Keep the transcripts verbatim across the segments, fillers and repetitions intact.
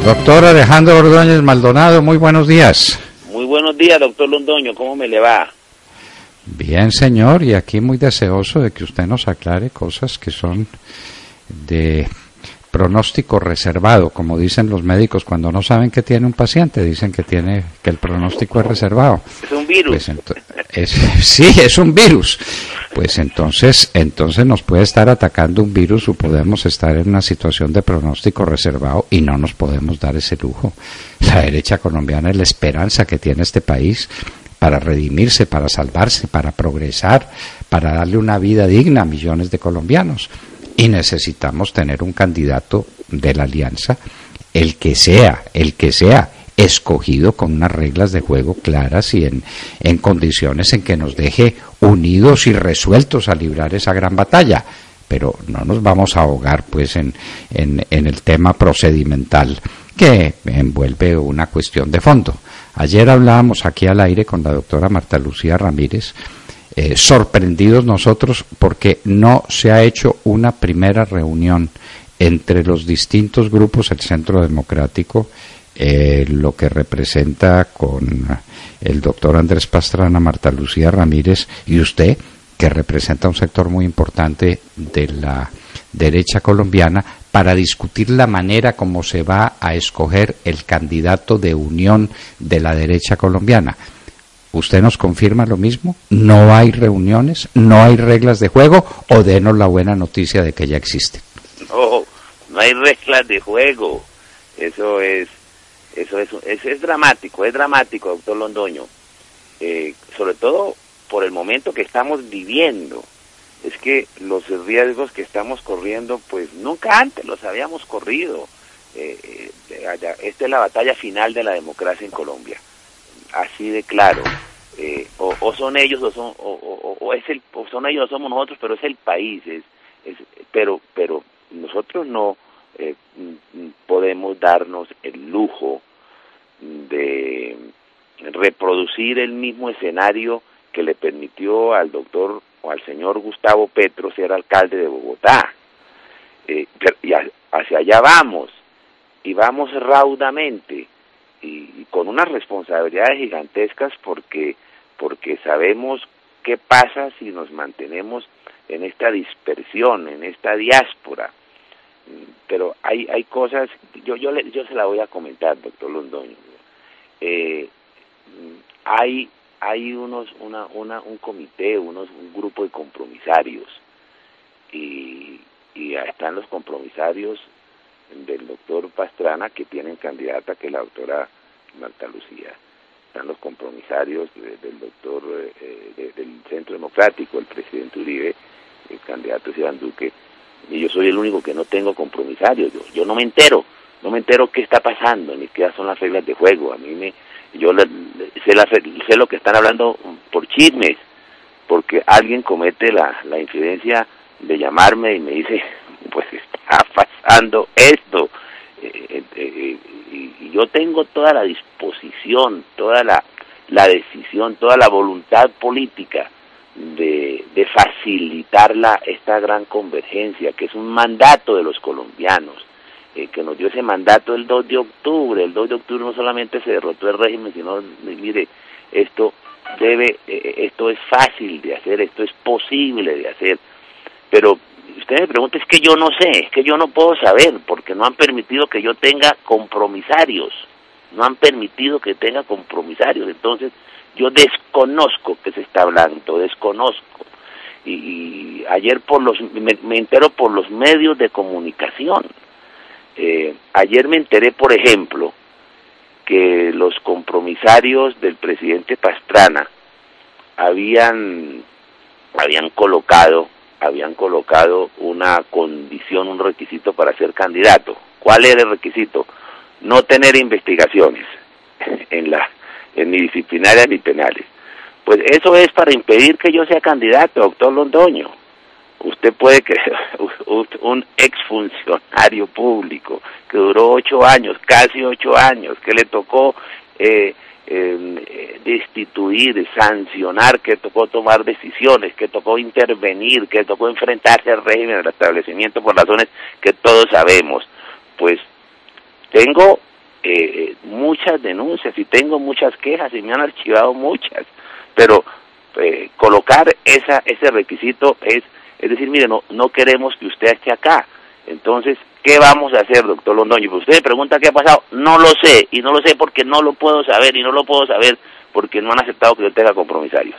Doctor Alejandro Ordóñez Maldonado, muy buenos días. Muy buenos días, doctor Londoño, ¿cómo me le va? Bien, señor, y aquí muy deseoso de que usted nos aclare cosas que son de pronóstico reservado, como dicen los médicos cuando no saben que tiene un paciente, dicen que tiene que el pronóstico es reservado. Es un virus. Pues es, sí, es un virus. Pues entonces, entonces nos puede estar atacando un virus o podemos estar en una situación de pronóstico reservado y no nos podemos dar ese lujo. La derecha colombiana es la esperanza que tiene este país para redimirse, para salvarse, para progresar, para darle una vida digna a millones de colombianos. Y necesitamos tener un candidato de la alianza, el que sea, el que sea, escogido con unas reglas de juego claras y en, en condiciones en que nos deje unidos y resueltos a librar esa gran batalla. Pero no nos vamos a ahogar pues en, en, en el tema procedimental que envuelve una cuestión de fondo. Ayer hablábamos aquí al aire con la doctora Marta Lucía Ramírez, eh, sorprendidos nosotros porque no se ha hecho una primera reunión entre los distintos grupos del Centro Democrático, eh, lo que representa con el doctor Andrés Pastrana, Marta Lucía Ramírez y usted, que representa un sector muy importante de la derecha colombiana, para discutir la manera como se va a escoger el candidato de unión de la derecha colombiana. ¿Usted nos confirma lo mismo? ¿No hay reuniones? ¿No hay reglas de juego? ¿O denos la buena noticia de que ya existen? No, no hay reglas de juego. Eso es, eso es, es, es dramático, es dramático, doctor Londoño. Eh, sobre todo por el momento que estamos viviendo. Es que los riesgos que estamos corriendo, pues nunca antes los habíamos corrido. Eh, eh, esta es la batalla final de la democracia en Colombia, así de claro. Eh, o, o son ellos o son o, o, o es el o son ellos o somos nosotros, pero es el país. Es, es pero pero nosotros no eh, podemos darnos el lujo de reproducir el mismo escenario que le permitió al doctor o al señor Gustavo Petro ser alcalde de Bogotá. Eh, y hacia allá vamos, y vamos raudamente, y, y con unas responsabilidades gigantescas porque, porque sabemos qué pasa si nos mantenemos en esta dispersión, en esta diáspora. Pero hay, hay cosas, yo, yo, le, yo se la voy a comentar, doctor Londoño. Eh, hay hay unos una una un comité, unos un grupo de compromisarios y y están los compromisarios del doctor Pastrana, que tienen candidata, que es la doctora Marta Lucía. Están los compromisarios de, del doctor eh, de, del Centro Democrático, el presidente Uribe, el candidato es Iván Duque, y yo soy el único que no tengo compromisarios. Yo, yo no me entero, no me entero qué está pasando, ni qué son las reglas de juego. A mí me Yo le, le, sé, la, sé lo que están hablando por chismes, porque alguien comete la, la infidencia de llamarme y me dice, pues está pasando esto. Eh, eh, y, y yo tengo toda la disposición, toda la, la decisión, toda la voluntad política de, de facilitar la, esta gran convergencia, que es un mandato de los colombianos, que nos dio ese mandato el dos de octubre. El dos de octubre no solamente se derrotó el régimen, sino, mire, esto debe, eh, esto es fácil de hacer, esto es posible de hacer. Pero usted me pregunta, es que yo no sé, es que yo no puedo saber, porque no han permitido que yo tenga compromisarios, no han permitido que tenga compromisarios. Entonces, yo desconozco qué se está hablando, desconozco. Y, y ayer por los, me, me entero por los medios de comunicación. Eh, ayer me enteré, por ejemplo, que los compromisarios del presidente Pastrana habían habían colocado habían colocado una condición, un requisito para ser candidato. ¿Cuál era el requisito? No tener investigaciones en la en ni disciplinarias ni penales. Pues eso es para impedir que yo sea candidato, doctor Londoño. Usted puede que un exfuncionario público que duró ocho años, casi ocho años, que le tocó eh, eh, destituir, sancionar, que tocó tomar decisiones, que tocó intervenir, que tocó enfrentarse al régimen del establecimiento por razones que todos sabemos. Pues tengo eh, muchas denuncias y tengo muchas quejas y me han archivado muchas, pero eh, colocar esa ese requisito es, es decir, mire, no, no queremos que usted esté acá. Entonces, ¿qué vamos a hacer, doctor Londoño? Pues usted me pregunta qué ha pasado, no lo sé, y no lo sé porque no lo puedo saber, y no lo puedo saber porque no han aceptado que yo tenga compromisarios.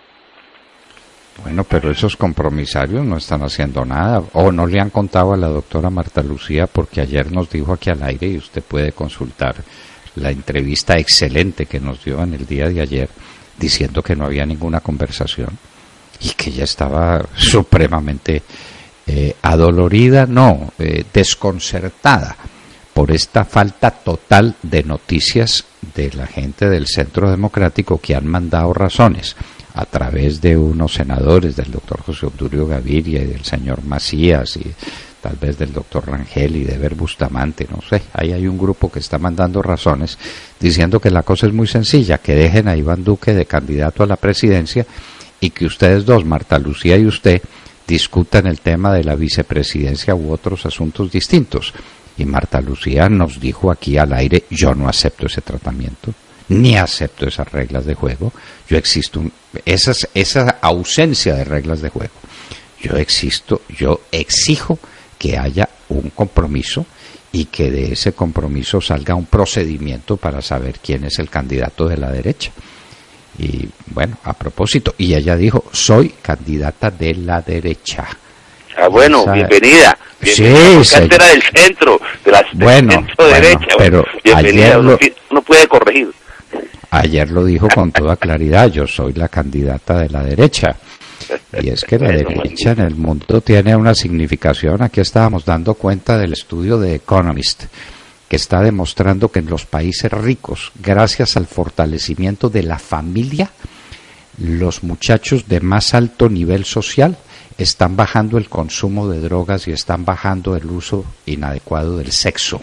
Bueno, pero esos compromisarios no están haciendo nada, o no le han contado a la doctora Marta Lucía, porque ayer nos dijo aquí al aire, y usted puede consultar la entrevista excelente que nos dio en el día de ayer, diciendo que no había ninguna conversación, y que ella estaba supremamente eh, adolorida, no, eh, desconcertada, por esta falta total de noticias de la gente del Centro Democrático que han mandado razones a través de unos senadores, del doctor José Obdulio Gaviria y del señor Macías y tal vez del doctor Rangel y de Eber Bustamante, no sé, ahí hay un grupo que está mandando razones diciendo que la cosa es muy sencilla, que dejen a Iván Duque de candidato a la presidencia y que ustedes dos, Marta Lucía y usted, discutan el tema de la vicepresidencia u otros asuntos distintos. Y Marta Lucía nos dijo aquí al aire, yo no acepto ese tratamiento, ni acepto esas reglas de juego, yo existo, un, esas, esa ausencia de reglas de juego, yo existo, yo exijo que haya un compromiso y que de ese compromiso salga un procedimiento para saber quién es el candidato de la derecha. Y bueno, a propósito, y ella dijo, soy candidata de la derecha. Ah, bueno, esa, bienvenida. bienvenida sí, porque era del centro, de la bueno, centro bueno, derecha. Pero bienvenida, ayer uno, lo, uno puede corregir. Ayer lo dijo con toda claridad, yo soy la candidata de la derecha. Y es que la derecha en el mundo tiene una significación. Aquí estábamos dando cuenta del estudio de Economist, que está demostrando que en los países ricos, gracias al fortalecimiento de la familia, los muchachos de más alto nivel social están bajando el consumo de drogas y están bajando el uso inadecuado del sexo.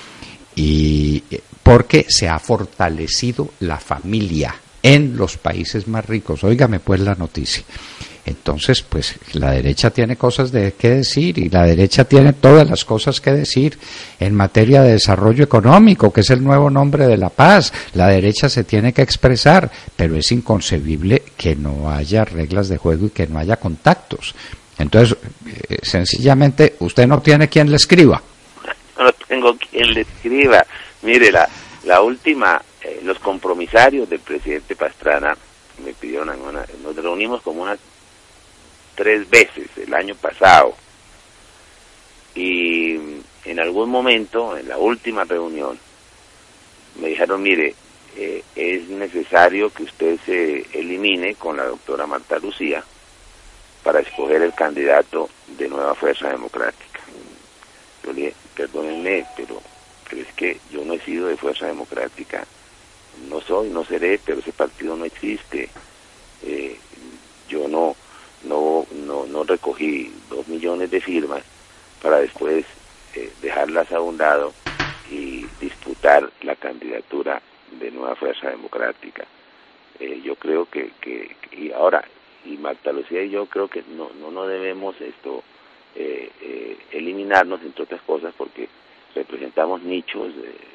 Y porque se ha fortalecido la familia en los países más ricos. Óigame pues la noticia. Entonces, pues la derecha tiene cosas de qué decir y la derecha tiene todas las cosas que decir en materia de desarrollo económico, que es el nuevo nombre de la paz. La derecha se tiene que expresar, pero es inconcebible que no haya reglas de juego y que no haya contactos. Entonces, eh, sencillamente, usted no tiene quien le escriba. No tengo quien le escriba. Mire, la, la última, eh, los compromisarios del presidente Pastrana me pidieron, una, nos reunimos como unas tres veces el año pasado y en algún momento, en la última reunión, me dijeron, mire, eh, es necesario que usted se elimine con la doctora Marta Lucía para escoger el candidato de Nueva Fuerza Democrática. Yo le dije, perdónenme, pero, pero es que yo no he sido de Fuerza Democrática, no soy, no seré, pero ese partido no existe. Eh, yo no, no, no, no recogí dos millones de firmas para después eh, dejarlas a un lado y disputar la candidatura de Nueva Fuerza Democrática. Eh, yo creo que, que, y ahora, y Marta Lucía y yo creo que no, no, no debemos esto eh, eh, eliminarnos, entre otras cosas, porque representamos nichos,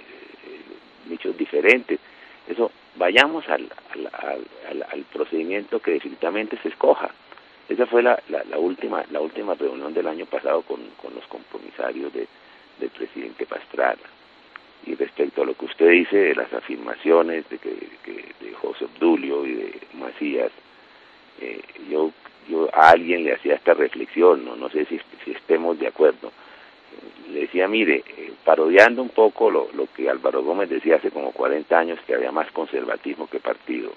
eh, nichos diferentes. Eso, vayamos al, al, al, al, al procedimiento que definitivamente se escoja. Esa fue la, la, la última la última reunión del año pasado con, con los compromisarios de, del presidente Pastrana. Y respecto a lo que usted dice de las afirmaciones de, que, que, de José Obdulio y de Macías, eh, yo yo a alguien le hacía esta reflexión, no, no sé si, si estemos de acuerdo. Le decía, mire, eh, parodiando un poco lo, lo que Álvaro Gómez decía hace como cuarenta años, que había más conservatismo que partido.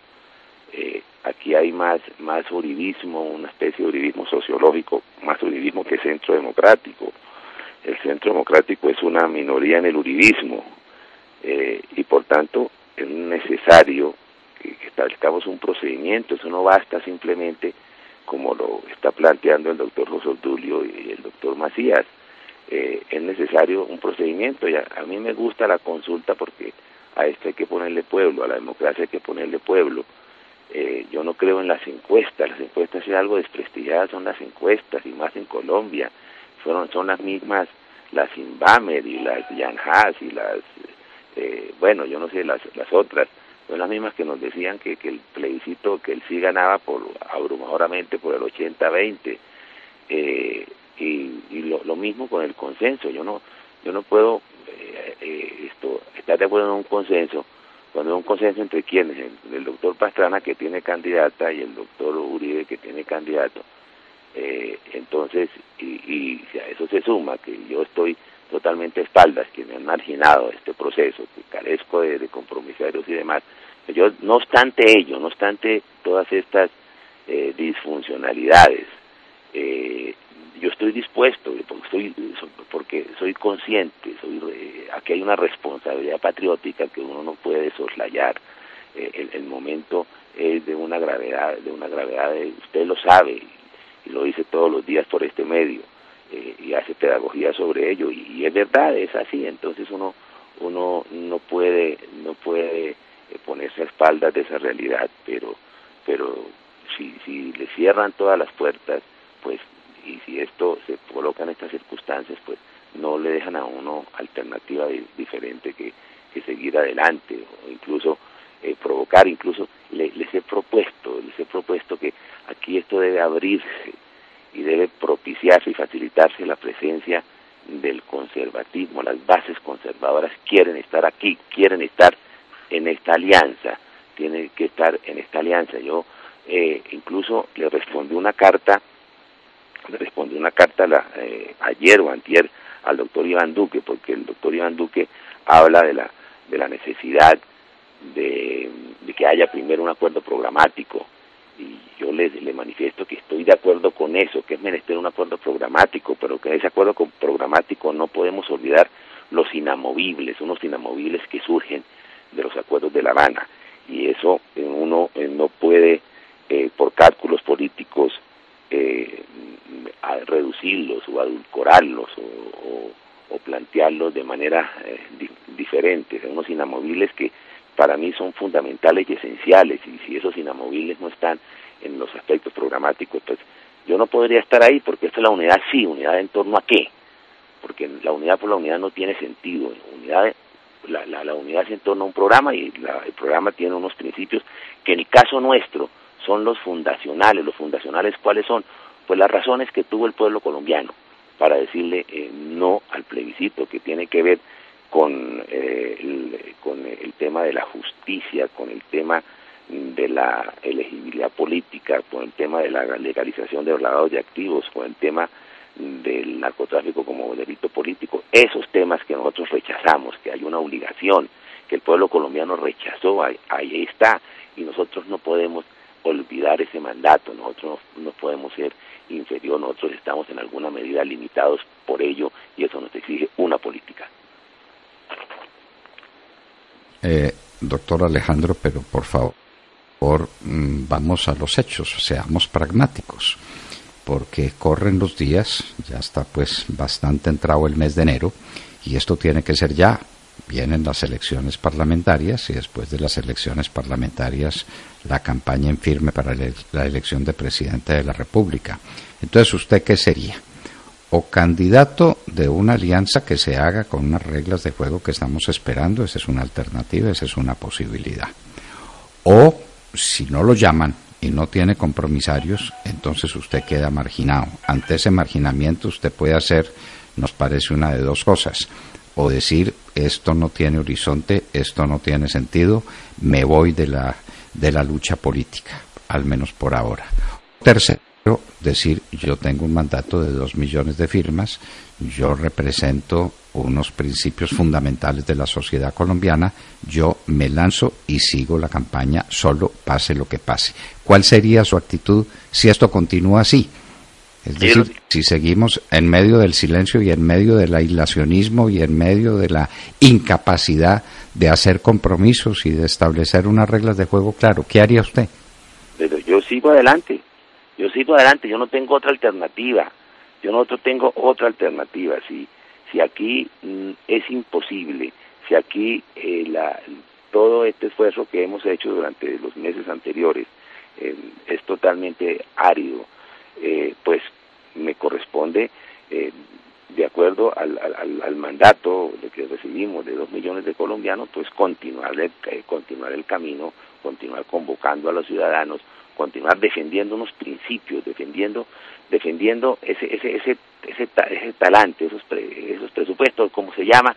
Eh, aquí hay más más uribismo, una especie de uribismo sociológico, más uribismo que centro democrático. El centro democrático es una minoría en el uribismo, eh, y por tanto es necesario que, que establezcamos un procedimiento. Eso no basta simplemente como lo está planteando el doctor José Obdulio y el doctor Macías. Eh, es necesario un procedimiento, y a, a mí me gusta la consulta porque a esto hay que ponerle pueblo, a la democracia hay que ponerle pueblo. Eh, yo no creo en las encuestas, las encuestas es algo desprestigiadas, son las encuestas, y más en Colombia, fueron son las mismas, las Inbamer y las Yanhas y las eh, bueno, yo no sé las, las otras, son las mismas que nos decían que, que el plebiscito, que el sí ganaba por abrumadoramente por el ochenta veinte, eh, y, y lo, lo mismo con el consenso. Yo no yo no puedo eh, eh, esto estar de acuerdo en un consenso cuando hay un consenso entre quienes, el, el doctor Pastrana, que tiene candidata, y el doctor Uribe, que tiene candidato. Eh, entonces, y, y si a eso se suma que yo estoy totalmente a espaldas, que me han marginado este proceso, que carezco de, de compromisarios y demás, yo, no obstante ello, no obstante todas estas eh, disfuncionalidades, eh, yo estoy dispuesto, porque soy, porque soy consciente, soy, eh, aquí hay una responsabilidad patriótica que uno no puede soslayar. Eh, el, el momento es de una gravedad, de una gravedad, de, usted lo sabe, y lo dice todos los días por este medio, eh, y hace pedagogía sobre ello, y, y es verdad, es así. Entonces uno uno no puede no puede eh, ponerse a espaldas de esa realidad, pero pero si si le cierran todas las puertas, pues, y si esto se coloca en estas circunstancias, pues no le dejan a uno alternativa de, diferente que, que seguir adelante, o incluso eh, provocar, incluso le, les he propuesto, les he propuesto que aquí esto debe abrirse y debe propiciarse y facilitarse la presencia del conservatismo. Las bases conservadoras quieren estar aquí, quieren estar en esta alianza, tienen que estar en esta alianza. Yo eh, incluso le respondí una carta, le respondí una carta la, eh, ayer o antier al doctor Iván Duque, porque el doctor Iván Duque habla de la de la necesidad de, de que haya primero un acuerdo programático, y yo le, le manifiesto que estoy de acuerdo con eso, que es menester un acuerdo programático, pero que en ese acuerdo programático no podemos olvidar los inamovibles, unos inamovibles que surgen de los acuerdos de La Habana, y eso eh, uno eh, no puede, eh, por cálculos políticos, eh, a reducirlos o adulcorarlos o, o, o plantearlos de manera eh, di diferente, unos inamovibles que para mí son fundamentales y esenciales, y si esos inamovibles no están en los aspectos programáticos, pues yo no podría estar ahí, porque esta es la unidad, sí, unidad en torno a qué, porque la unidad por la unidad no tiene sentido. Unidad, la, la, la unidad es en torno a un programa, y la, el programa tiene unos principios que en el caso nuestro son los fundacionales. Los fundacionales, ¿cuáles son? Pues las razones que tuvo el pueblo colombiano para decirle eh, no al plebiscito, que tiene que ver con, eh, el, con el tema de la justicia, con el tema de la elegibilidad política, con el tema de la legalización de los lavados de activos, con el tema del narcotráfico como delito político, esos temas que nosotros rechazamos, que hay una obligación, que el pueblo colombiano rechazó, ahí, ahí está, y nosotros no podemos olvidar ese mandato, nosotros no, no podemos ser inferior, nosotros estamos en alguna medida limitados por ello, y eso nos exige una política. Eh, doctor Alejandro, pero por favor, por, mm, vamos a los hechos, seamos pragmáticos, porque corren los días, ya está pues bastante entrado el mes de enero, y esto tiene que ser ya. Vienen las elecciones parlamentarias, y después de las elecciones parlamentarias la campaña en firme para la elección de presidente de la República. Entonces, ¿usted qué sería? O candidato de una alianza que se haga con unas reglas de juego que estamos esperando, esa es una alternativa, esa es una posibilidad. O, si no lo llaman y no tiene compromisarios, entonces usted queda marginado. Ante ese marginamiento usted puede hacer, nos parece, una de dos cosas: o decir, esto no tiene horizonte, esto no tiene sentido, me voy de la, de la lucha política, al menos por ahora. Tercero, decir, yo tengo un mandato de dos millones de firmas, yo represento unos principios fundamentales de la sociedad colombiana, yo me lanzo y sigo la campaña, solo pase lo que pase. ¿Cuál sería su actitud si esto continúa así? Es decir, si seguimos en medio del silencio y en medio del aislacionismo y en medio de la incapacidad de hacer compromisos y de establecer unas reglas de juego, claro, ¿qué haría usted? Pero yo sigo adelante, yo sigo adelante, yo no tengo otra alternativa, yo no tengo otra alternativa. Si, si aquí mm, es imposible, si aquí eh, la, todo este esfuerzo que hemos hecho durante los meses anteriores eh, es totalmente árido, Eh, pues me corresponde eh, de acuerdo al, al, al mandato de que recibimos de dos millones de colombianos, pues continuar el, eh, continuar el camino, continuar convocando a los ciudadanos, continuar defendiendo unos principios, defendiendo defendiendo ese ese ese ese, ese talante, esos pre, esos presupuestos, como se llama,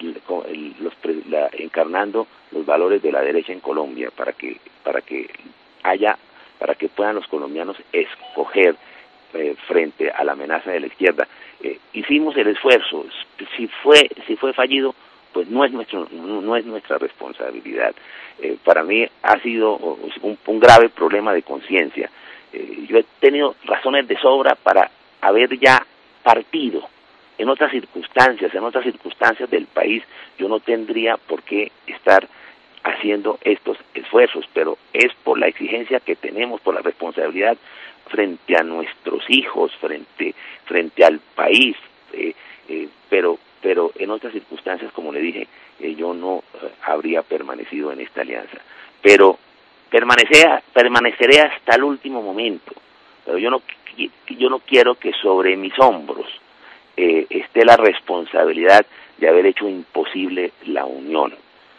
los la, encarnando los valores de la derecha en Colombia, para que para que haya para que puedan los colombianos escoger eh, frente a la amenaza de la izquierda. Eh, hicimos el esfuerzo, si fue si fue fallido, pues no es nuestro no es nuestra responsabilidad. Eh, para mí ha sido un, un grave problema de conciencia. Eh, yo he tenido razones de sobra para haber ya partido. En otras circunstancias, en otras circunstancias del país, yo no tendría por qué estar haciendo estos esfuerzos, pero es por la exigencia que tenemos, por la responsabilidad frente a nuestros hijos, frente frente al país, eh, eh, pero pero en otras circunstancias, como le dije, eh, yo no eh, habría permanecido en esta alianza, pero permaneceré, permaneceré hasta el último momento, pero yo no yo no quiero que sobre mis hombros eh, esté la responsabilidad de haber hecho imposible la unión,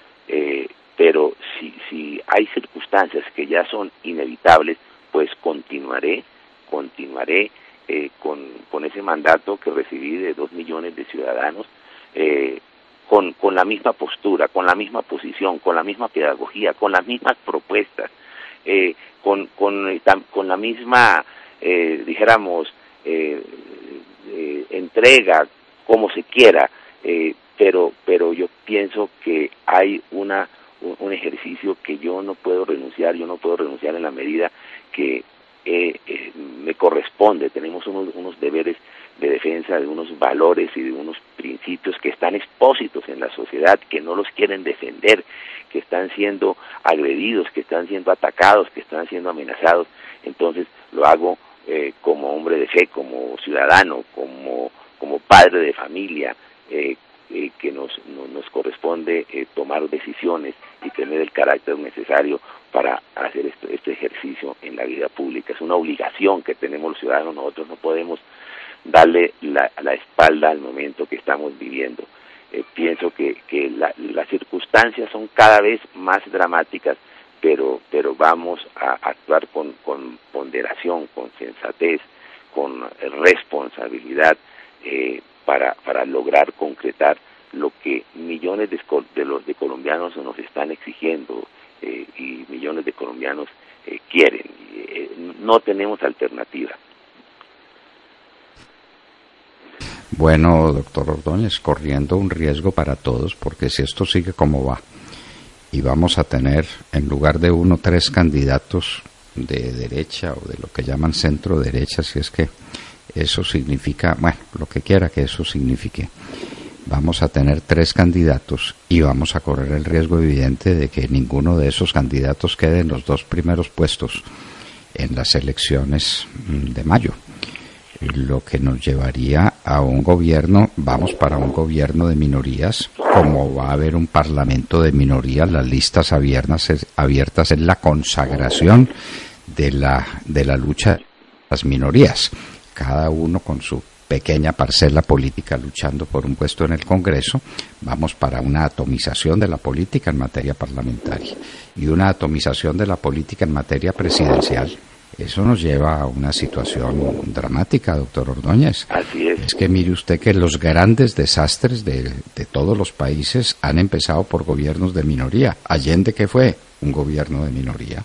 eh, pero si si hay circunstancias que ya son inevitables, pues continuaré, continuaré eh, con, con ese mandato que recibí de dos millones de ciudadanos, eh, con, con la misma postura, con la misma posición, con la misma pedagogía, con las mismas propuestas, eh, con, con, con la misma, eh, dijéramos, eh, eh, entrega, como se quiera, eh, pero, pero yo pienso que hay una un ejercicio que yo no puedo renunciar, yo no puedo renunciar en la medida que eh, eh, me corresponde. Tenemos unos, unos deberes de defensa de unos valores y de unos principios que están expósitos en la sociedad, que no los quieren defender, que están siendo agredidos, que están siendo atacados, que están siendo amenazados. Entonces lo hago eh, como hombre de fe, como ciudadano, como, como padre de familia, eh, Eh, que nos, no, nos corresponde eh, tomar decisiones y tener el carácter necesario para hacer este, este ejercicio en la vida pública. Es una obligación que tenemos los ciudadanos. Nosotros no podemos darle la, la espalda al momento que estamos viviendo. Eh, pienso que, que la, las circunstancias son cada vez más dramáticas, pero, pero vamos a actuar con, con ponderación, con sensatez, con responsabilidad, eh, para para lograr concretar lo que millones de, de los de colombianos nos están exigiendo eh, y millones de colombianos eh, quieren. Eh, no tenemos alternativa. Bueno, doctor Ordóñez, corriendo un riesgo para todos, porque si esto sigue como va y vamos a tener en lugar de uno tres candidatos de derecha o de lo que llaman centro derecha, si es que eso significa, bueno, lo que quiera que eso signifique, vamos a tener tres candidatos y vamos a correr el riesgo evidente de que ninguno de esos candidatos quede en los dos primeros puestos en las elecciones de mayo, lo que nos llevaría a un gobierno, vamos para un gobierno de minorías. Como va a haber un parlamento de minorías, las listas abiertas, abiertas es la consagración de la, de la lucha de las minorías, cada uno con su pequeña parcela política luchando por un puesto en el Congreso. Vamos para una atomización de la política en materia parlamentaria y una atomización de la política en materia presidencial. Eso nos lleva a una situación dramática, doctor Ordóñez. Así es. Es que mire usted que los grandes desastres de, de todos los países han empezado por gobiernos de minoría. Allende, ¿qué fue? Un gobierno de minoría.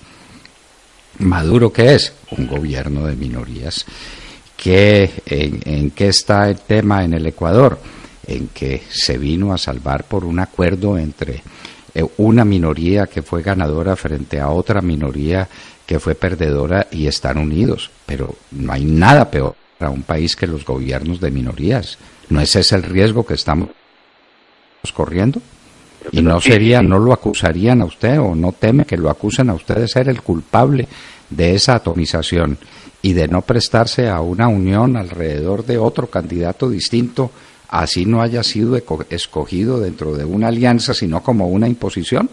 Maduro, ¿qué es? Un gobierno de minorías. ¿Qué, en, ¿En qué está el tema en el Ecuador? En que se vino a salvar por un acuerdo entre eh, una minoría que fue ganadora frente a otra minoría que fue perdedora y están unidos. Pero no hay nada peor para un país que los gobiernos de minorías. ¿No es ese el riesgo que estamos corriendo? ¿Y no sería, no lo acusarían a usted o no teme que lo acusen a usted de ser el culpable de esa atomización y de no prestarse a una unión alrededor de otro candidato distinto, así no haya sido escogido dentro de una alianza, sino como una imposición?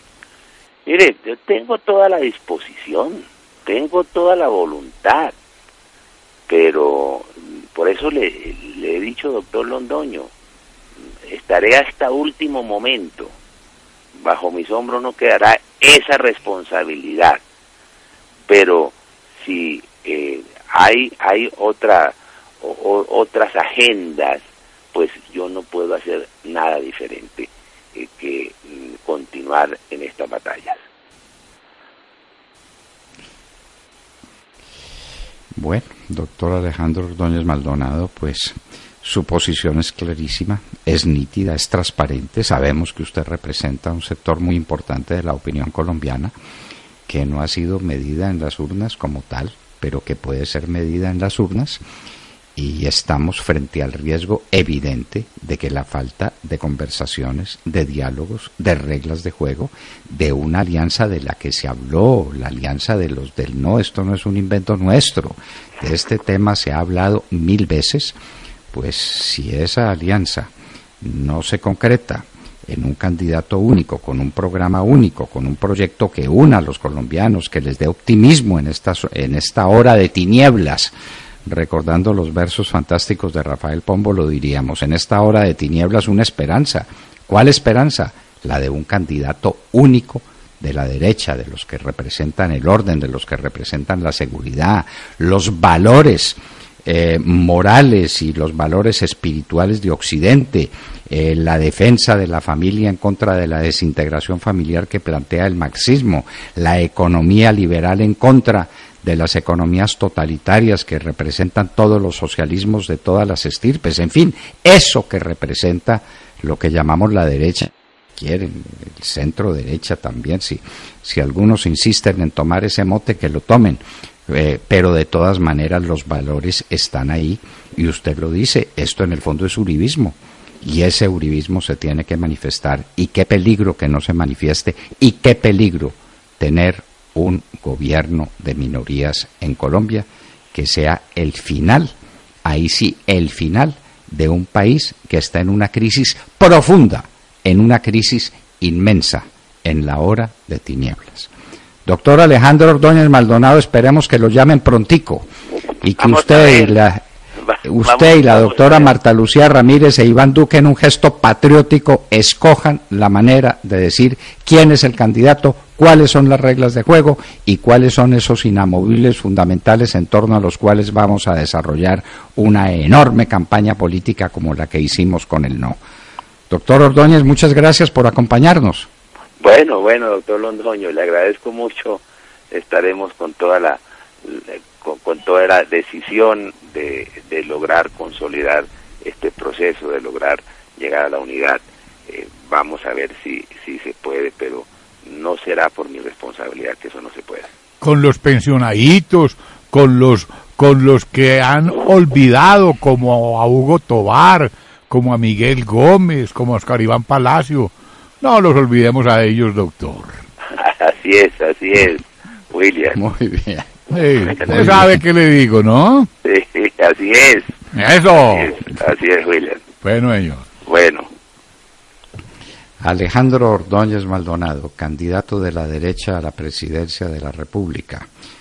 Mire, yo tengo toda la disposición, tengo toda la voluntad, pero por eso le, le he dicho, doctor Londoño, estaré hasta último momento. Bajo mis hombros no quedará esa responsabilidad. Pero si eh, hay hay otra o, o, otras agendas, pues yo no puedo hacer nada diferente eh, que mm, continuar en estas batallas. Bueno, doctor Alejandro Ordóñez Maldonado, pues su posición es clarísima, es nítida, es transparente. Sabemos que usted representa un sector muy importante de la opinión colombiana, que no ha sido medida en las urnas como tal, pero que puede ser medida en las urnas, y estamos frente al riesgo evidente de que la falta de conversaciones, de diálogos, de reglas de juego, de una alianza de la que se habló, la alianza de los del no, esto no es un invento nuestro, de este tema se ha hablado mil veces, pues si esa alianza no se concreta en un candidato único, con un programa único, con un proyecto que una a los colombianos, que les dé optimismo en esta, en esta hora de tinieblas, recordando los versos fantásticos de Rafael Pombo, lo diríamos, en esta hora de tinieblas una esperanza. ¿Cuál esperanza? La de un candidato único de la derecha, de los que representan el orden, de los que representan la seguridad, los valores eh, morales y los valores espirituales de Occidente, eh, la defensa de la familia en contra de la desintegración familiar que plantea el marxismo, la economía liberal en contra de las economías totalitarias que representan todos los socialismos de todas las estirpes, en fin, eso que representa lo que llamamos la derecha, quieren, el centro derecha también, si, si algunos insisten en tomar ese mote, que lo tomen, eh, pero de todas maneras los valores están ahí, y usted lo dice, esto en el fondo es uribismo, y ese uribismo se tiene que manifestar, y qué peligro que no se manifieste, y qué peligro tener un gobierno de minorías en Colombia que sea el final, ahí sí, el final de un país que está en una crisis profunda, en una crisis inmensa, en la hora de tinieblas. Doctor Alejandro Ordóñez Maldonado, esperemos que lo llamen prontico y que usted y la, usted y la doctora Marta Lucía Ramírez e Iván Duque, en un gesto patriótico, escojan la manera de decir quién es el candidato, cuáles son las reglas de juego y cuáles son esos inamovibles fundamentales en torno a los cuales vamos a desarrollar una enorme campaña política como la que hicimos con el no. Doctor Ordóñez, muchas gracias por acompañarnos. Bueno, bueno, doctor Londoño, le agradezco mucho. Estaremos con toda la con, con toda la decisión de, de lograr consolidar este proceso, de lograr llegar a la unidad. Eh, vamos a ver si si se puede, pero no será por mi responsabilidad que eso no se pueda. Con los pensionaditos, con los con los que han olvidado, como a Hugo Tobar, como a Miguel Gómez, como a Oscar Iván Palacio. No los olvidemos a ellos, doctor. Así es, así es, William. Muy bien. Sí, usted sabe qué le digo, ¿no? Sí, así es. Eso. Así es, así es, William. Bueno, señor. Bueno. Alejandro Ordóñez Maldonado, candidato de la derecha a la presidencia de la República.